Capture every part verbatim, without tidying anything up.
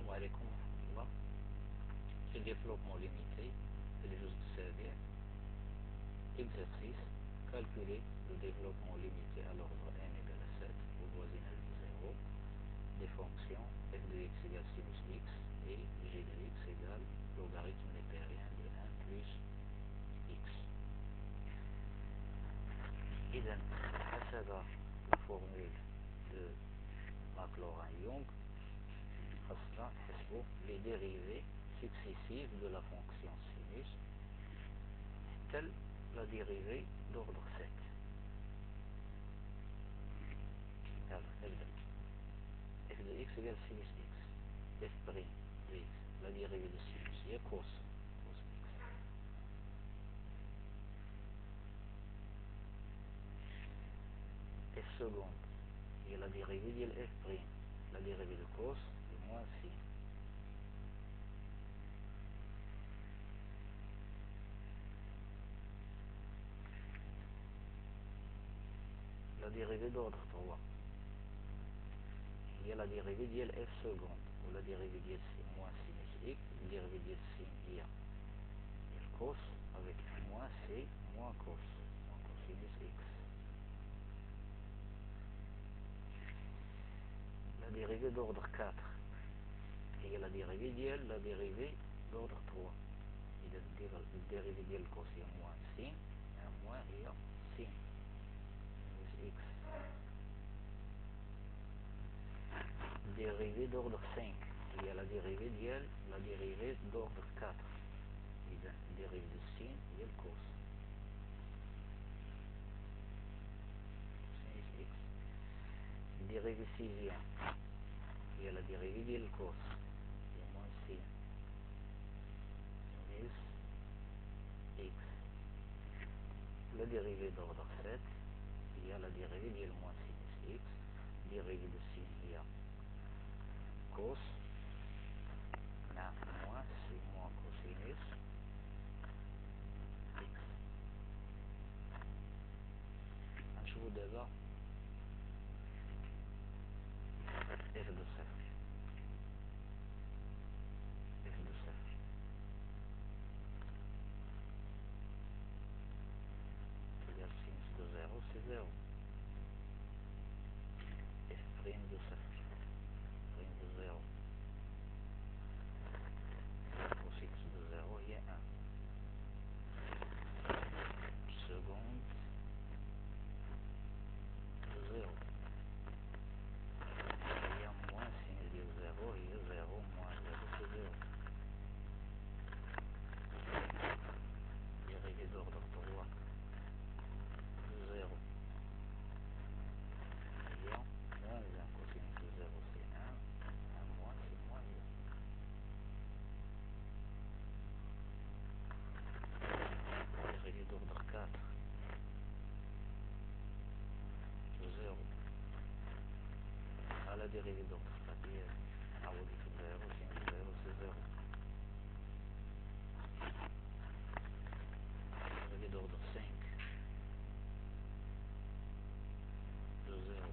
السلام عليكم ورحمة الله. في développement limité الجزء السابع exercice calculer le développement limité à l'ordre n égale à sept au voisinage de zéro des fonctions f de x égale sinus x et g de x égale logarithme népérien de un plus x. إذا حسب la formule de Maclaurin-Young خاصنا نحسبوا les dérivées successives de la fonction sinus telle la dérivée d'ordre sept. Alors, نبدأ f de x égale sinus x, f prime de x, la dérivée de sinus هي cos cos x. f seconde هي la dérivée ديال f prime, la dérivée de cos est moins sin. La dérivée d'ordre trois هي la dérivée ديال f seconde ou la dérivée ديال moins sinus x, la dérivée ديال sin هي cos avec moins c moins cos moins cosinus x. La dérivée d'ordre quatre هي la dérivée ديال la dérivée d'ordre trois. إذا la dérivée ديال cos هي moins sin et moins هي sin sinus x. Dérivée d'ordre cinq هي la dérivée ديال la dérivée d'ordre quatre. إذا dérivée de sin هي cos sinus x. Dérivée sixième هي la dérivée ديال cos هي moins sin sinus x. La dérivée d'ordre sept هي la dérivée ديال moins sinus x. Dérivée de sin هي cos مع moins c'est moins cosinus x. نشوفو دابا f de صفر f de صفر c'est-à-dire sinus de zéro c'est zéro. f prime de صفر prime de zéro cos x de zéro هي un. Seconde de zéro هي moins sinus de zéro هي zéro moins zéro c'est zéro. Dérivée d'ordre trois de zéro هي moins un cosinus de zéro c'est un, un moins c'est moins un. Dérivée d'ordre quatre de zéro à la dérivée d'ordre quatre هي نعوض في zéro sinus zéro c'est zéro. Dérivée d'ordre cinq de zéro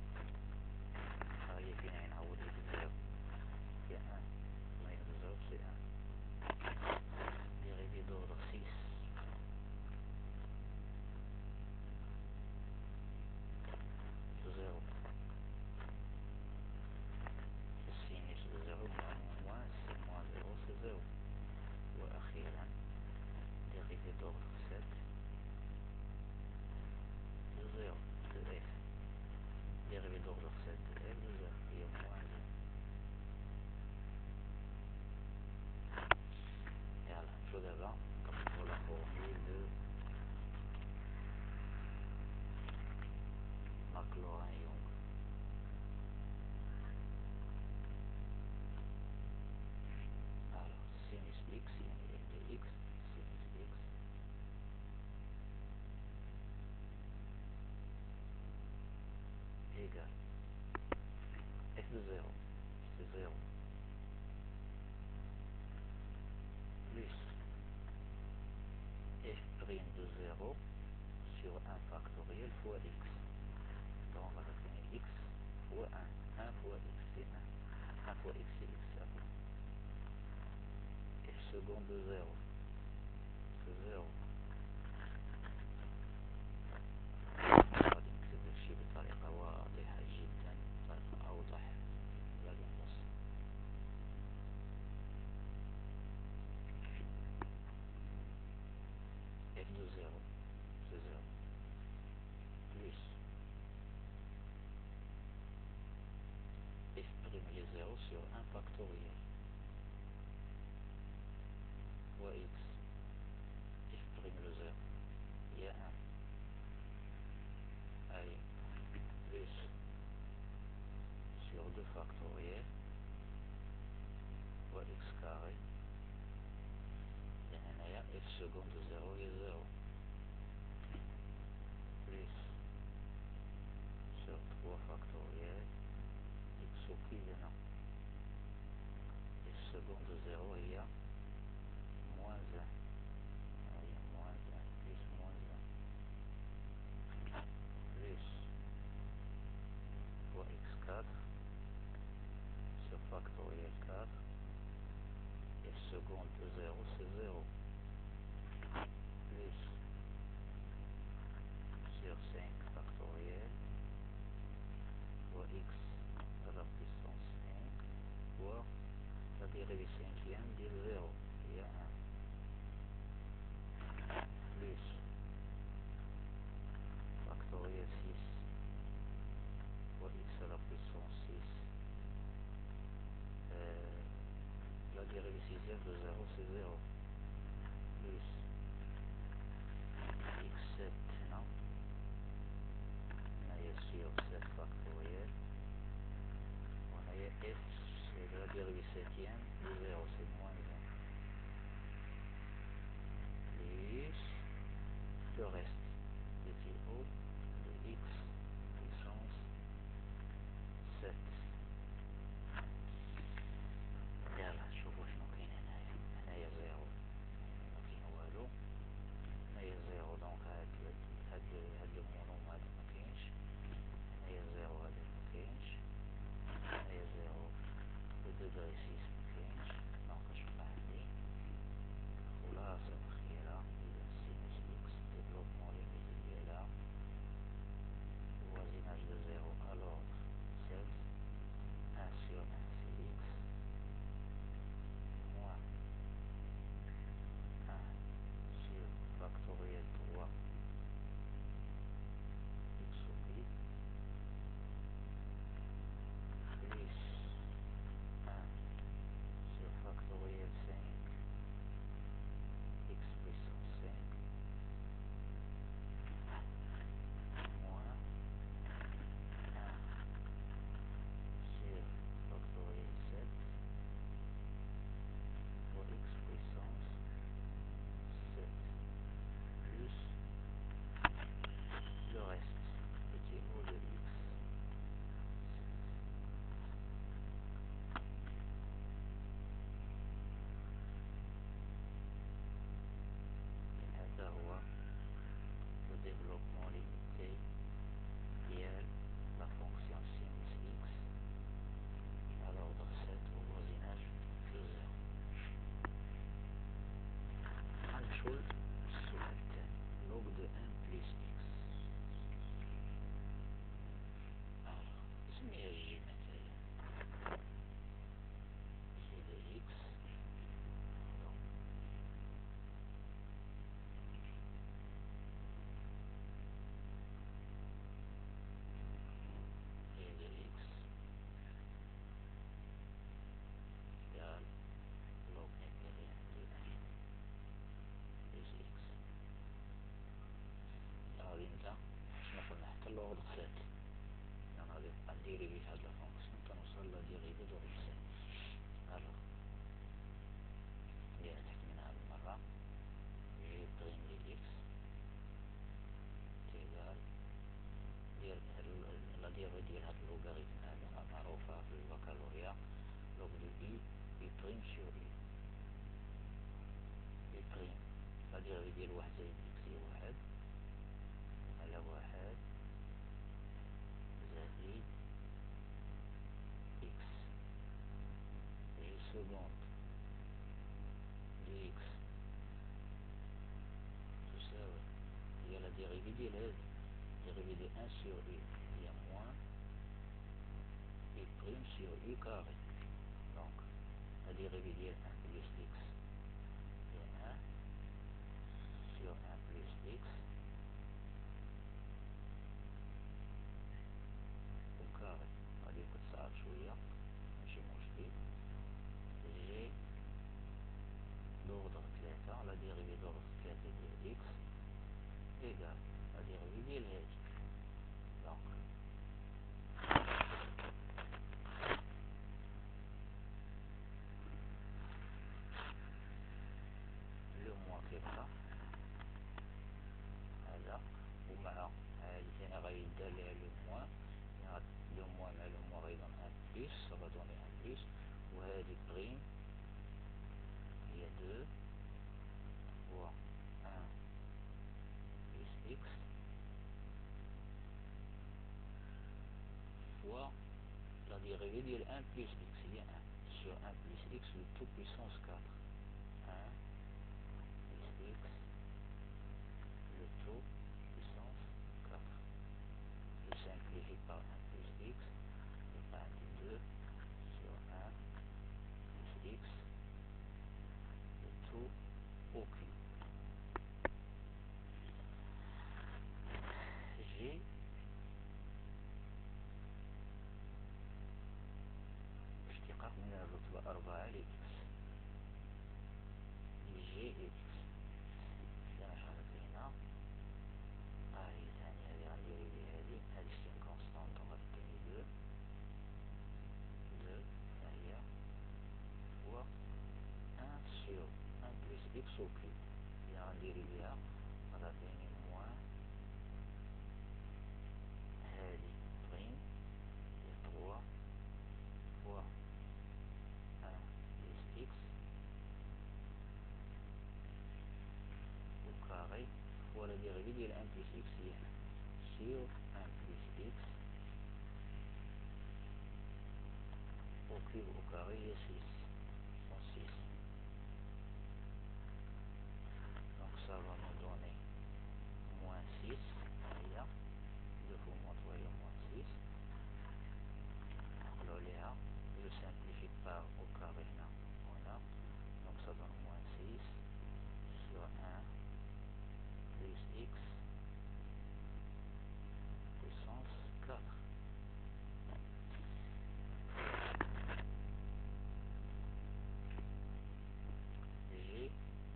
هي فينا نعوض في zéro هي un moins de zéro c'est un. Dérivée d'ordre six de zéro sinus de zéro moins c'est moins zéro c'est zéro. وأخيرا dérivée d'ordre sept de zéro de f. Dérivée d'ordre sept de f de zéro هي moins un. Et voilà, je vous d'abord pour la formule de Maclaurin-Young. Alors, sinus x, sin de x, sinus x égale f de zéro, c'est zéro, plus f prime de zéro sur un factoriel fois x. Donc on va définir x fois un. un fois x c'est un. un fois x c'est x. seconde de zéro في زيرو. غادي نكتب هادشي بطريقة واضحة جدا، بطريقة أوضح. غادي نقص اف دو زيرو في زيرو بلس f prime de zéro sur un factoriel fois x, f prime le zéro, il y a un, allez, plus sur deux factoriels fois x carré, il y a f seconde de zéro est zéro, plus sur trois factoriels, x au équivalent, f seconde de zéro il y a moins un, allez, moins un, plus moins un, plus fois x quatre sur factoriel quatre, f seconde de zéro c'est zéro, plus sur cinq factoriel fois x à la puissance cinq fois la dérivée cinquième de zéro, il y a un, plus factoriel six fois x à la puissance six, euh, la dérivée sixième de zéro c'est zéro, plus x sept, non, on a sur sept factoriel, on a f, c'est la dérivée septième de zéro, c'est moins un, plus le reste petit o de x puissance sept. يلا شوفوا شنو كاين هنايا. هنايا زيرو ما كاين والو، هنايا زيرو دونك هاد هاد هاد المونوم هذا ما كاينش، هنايا زيرو هذا ما كاينش، هنايا زيرو بدوغري سيس ما كاينش، دونك اشوفها عندي خلاصة الأخيرة إذا سينوس إكس ديفلوبمون ليميتي ديالها voisinage de zéro à l'ordre sept, un sur un c'est x, moins un sur factoriel trois x au pi, plus un sur factoriel cinq x puissance cinq, moins un sur factoriel sept fois x puissance sept, plus le reste, petit o de x. هذا هو le développement limité ديال la fonction sinus x à l'ordre sept au voisinage de zéro. غنمشيو للسؤال الثاني log de un plus x. alors سميها جي مثلا جي de x pardon g de x égale log impérial de un plus x. غادي نبدا شنو قلنا حتى لوغدغ سات، انا غادي نبقى نديريفي في هاد لا فونكسيون تنوصل لا ديريفي دوغدغ سات. الوغ نديرها تحت من هاد المرة جي بريم ديال اكس تيغال دير لا ديريفي ديال هاد اللوغاريتم هذا معروفة في البكالوريا، لوغ دو اي اي بريم سور اي، اي بريم لا ديريفي ديال واحد زائد اكس هي واحد على واحد زائد اكس، جي سكوند ديال هادي dérivé de un sur u هي moins u prime sur u carré. Donc la dérivée ديال un plus x هي un sur un plus x au carré. غادي تصعب شوية ماشي مشكل. جي d'ordre ثلاثة la dérivée d'ordre ثلاثة ديال x égale la dérivée ديال هادي. Donc le moins كيبقى هذا ومع هادي ثاني غيدار ليها لو موان لو موان مع لو موان غيدون ان بليس سافا دوني ان بليس وهادي بريم هي deux fois un plus x fois la dérivée ديال un plus x هي un sur un plus x le tout puissance quatre. un plus x le tout puissance quatre. Je simplifie par un plus x et par deux sur un plus x le tout au cube. J'ai اشتقاق من الرتبة أربعة ل x جي x إذا نشرت هنا هاهي ثاني هادي غنديري بها هادي هادي سي كونستانت غتعطيني دو دو هاهي فوا un sur un plus x au cube. إذا غنديري بها غتعطيني موان هادي بريم هي trois fois un plus x au carré fois la dérivée ديال un plus x هي sur un plus x au cube au carré هي six fois six. Donc ça va nous donner moins six. هي deux fois moins trois هي moins six. نقلو عليها je simplifie par au carré هنا هنا donc ça donne moins six sur un plus x puissance quatre. J'ai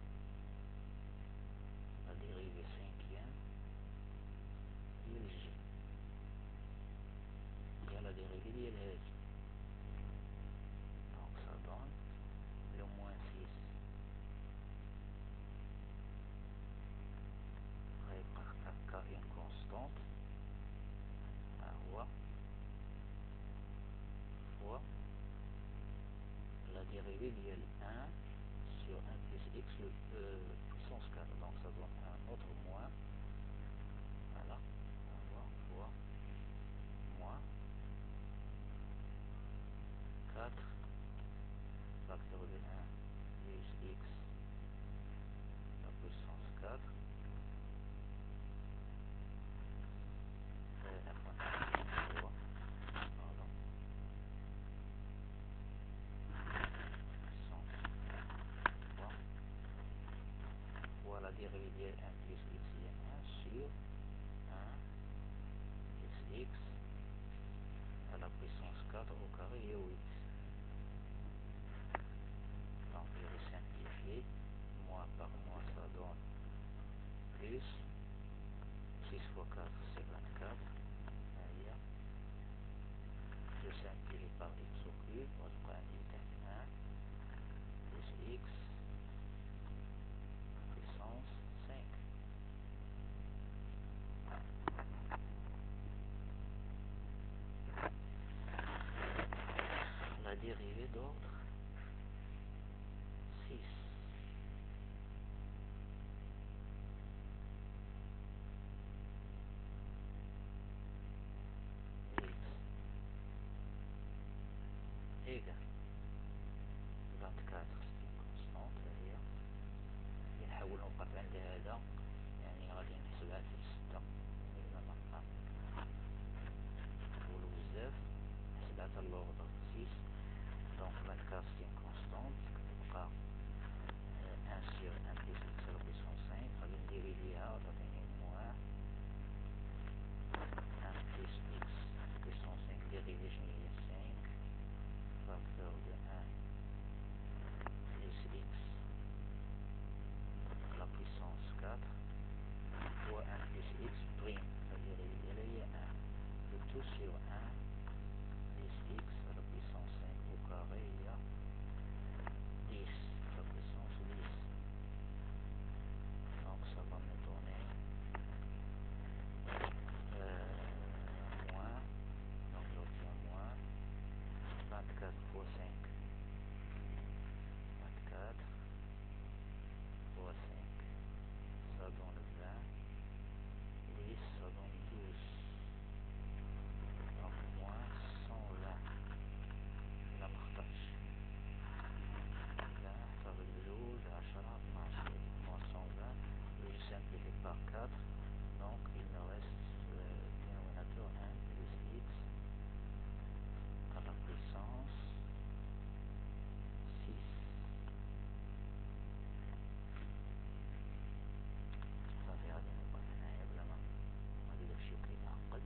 la dérivée cinquième ديال g هي la dérivée ديال هادي. Donc ça donne le moins six غيبقى هكا une constante ها هو fois la dérivée ديال un sur un plus x le euh, puissance quatre. Donc ça donne un autre moins. Voilà, on va fois moins quatre facteur de un plus x la puissance quatre euh, fois, pardon, puissance trois fois la dérivée de un plus x est un sur un plus x à la puissance quatre au carré est huit. Donc je vais simplifier, moins par moins ça donne plus six fois quatre c'est vingt-quatre. Je simplifie par x au cube, moi je prends un plus x puissance cinq. La dérivée d'ordre six. égale vingt-quatre c'est une constante هي نحاول نوقف عند هذا يعني غادي نحسبها في ستة حتى l'ordre six. Donc vingt-quatre c'est une constante كتبقى un sur un plus x à la puissance cinq. غادي نديري ليها وتعطيني موان un plus x puissance cinq dérivé شنو هي cinq facteur de un plus x à la puissance quatre fois un plus x prime, la dérivée ديالها هي un. Le tout sur un plus x à la puissance cinq au carré il y a dix à la puissance dix. Donc ça va me donner euh, moins, donc j'obtiens moins vingt-quatre fois cinq, vingt-quatre fois cinq, ça donne vingt, dix ça donne douze, donc moins cent vingt. لا مختارش vingt avec douze, عشرة, اثناش, moins cent vingt. Je simplifie par quatre, donc il me reste le dénominateur un plus x à la puissance six. صافي غادي نبقى هنايا بلا ما غادي داكشي كيتعقد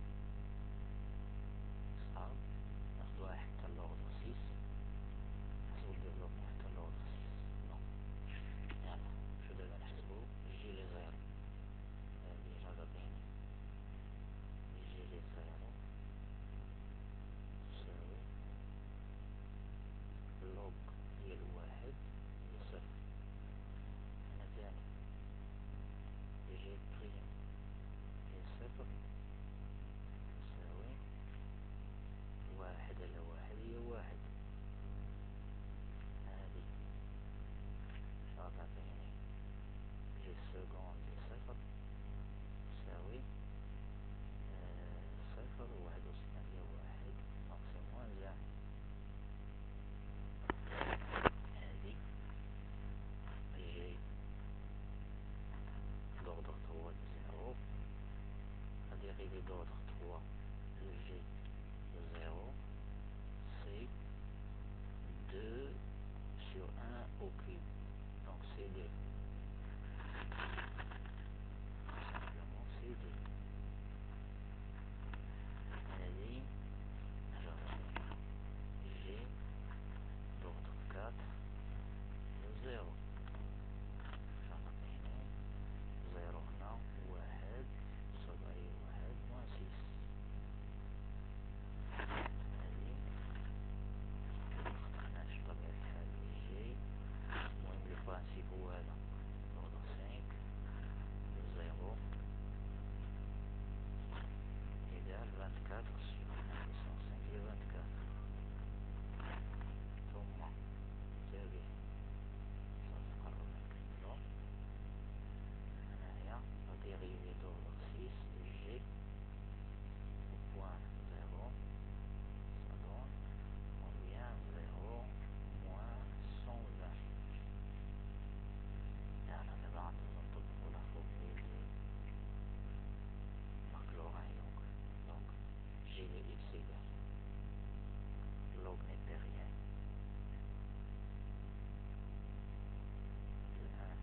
صعب. ناخدوها حتى l'ordre six, نحسبو الديفلوبمون حتى l'ordre six. بون يلا شو دابا نحسبو جي لي زيرو. ديجا غاديين جي لي زيرو تساوي لوغ ديال واحد هي صفر. هنا تاني جي بريم هي صفر تساوي واحد على واحد هي واحد. هادي غتعطيني جي سكوند هي صفر تساوي صفر وواحد وستين هي واحد. دونك سي موان زان. هادي جي d'ordre trois de zéro, la dérivée d'ordre trois de g de zéro, c'est deux sur un au cube, donc c'est deux, simplement c'est deux. هذه g d'ordre quatre de zéro. زيرو هنا واحد سبعة واحد موان سيس. هادي مختارناش بطبيعة الحال جي. المهم لو برانسيب هو هذا لوغدر خمسة زيرو إيكال vingt-quatre sur un puissance cinq هي vingt-quatre. ثم تساوي صافي قربنا نكملو. هنايا la dérivée d'ordre six de g au point zéro, ça donne combien? Zéro moins cent vingt. Et on a d'abord pour la formule de Maclaurin-Young. Donc g de x égale log népérien de un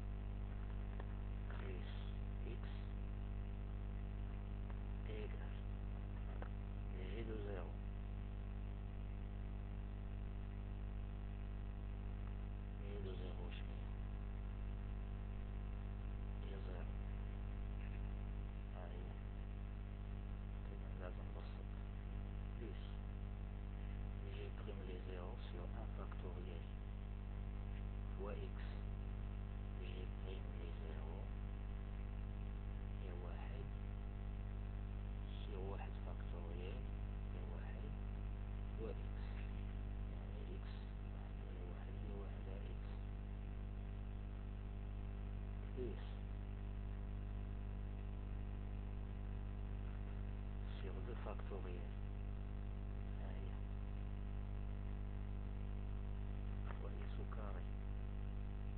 plus x égale g de zéro g de zéro شنو هي زيرو. ها هي كذا لازم نبسط plus g prime les zéro sur un factoriel fois x g prime les zéro هي واحد sur واحد factoriel هي واحد fois x، يعني x واحد على واحد هي واحد على x plus sur deux factoriel ها هي fois x au carré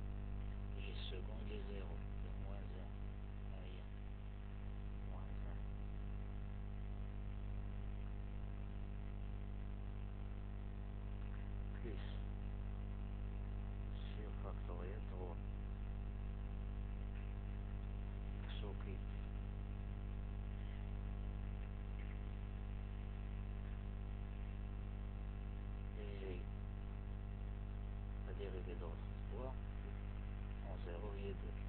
dérivée de votre trois en zéro et deux.